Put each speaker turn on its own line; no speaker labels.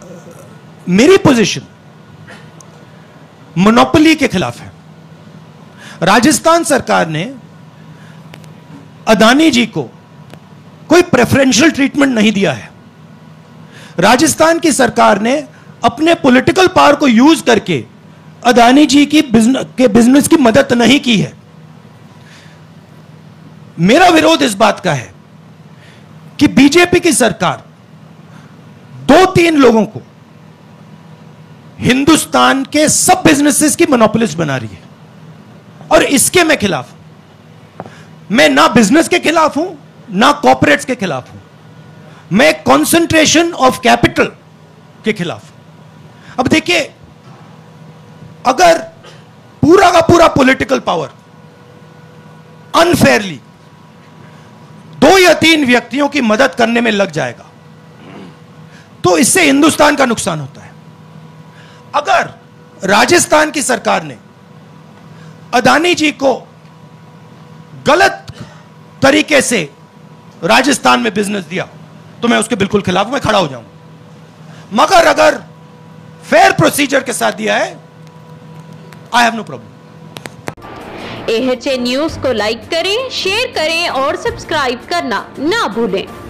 मेरी position monopoly के खिलाफ है। राजस्थान सरकार ने अदानी जी को कोई प्रेफरेंशियल ट्रीटमेंट नहीं दिया है। राजस्थान की सरकार ने अपने पॉलिटिकल पावर को यूज करके अदानी जी की बिजनेस की मदद नहीं की है। मेरा विरोध इस बात का है कि बीजेपी की सरकार 2-3 लोगों को हिंदुस्तान के सब बिजनेसेस की मोनोपोलिस्ट बना रही है, और इसके मैं खिलाफ हूं। मैं ना बिजनेस के खिलाफ हूं, ना कॉर्पोरेट्स के खिलाफ हूं। मैं कंसंट्रेशन ऑफ कैपिटल के खिलाफ हूं। अब देखिए, अगर पूरा का पूरा पॉलिटिकल पावर अनफेयरली 2 या 3 व्यक्तियों की मदद करने में लग जाएगा तो इससे हिंदुस्तान का नुकसान होता है। अगर राजस्थान की सरकार ने अदानी जी को गलत तरीके से राजस्थान में बिजनेस दिया तो मैं उसके बिल्कुल खिलाफ, मैं खड़ा हो जाऊंगा। मगर अगर फेयर प्रोसीजर के साथ दिया है, I have no problem.
AHA news को लाइक करें, शेयर करें और सब्सक्राइब करना ना भूलें।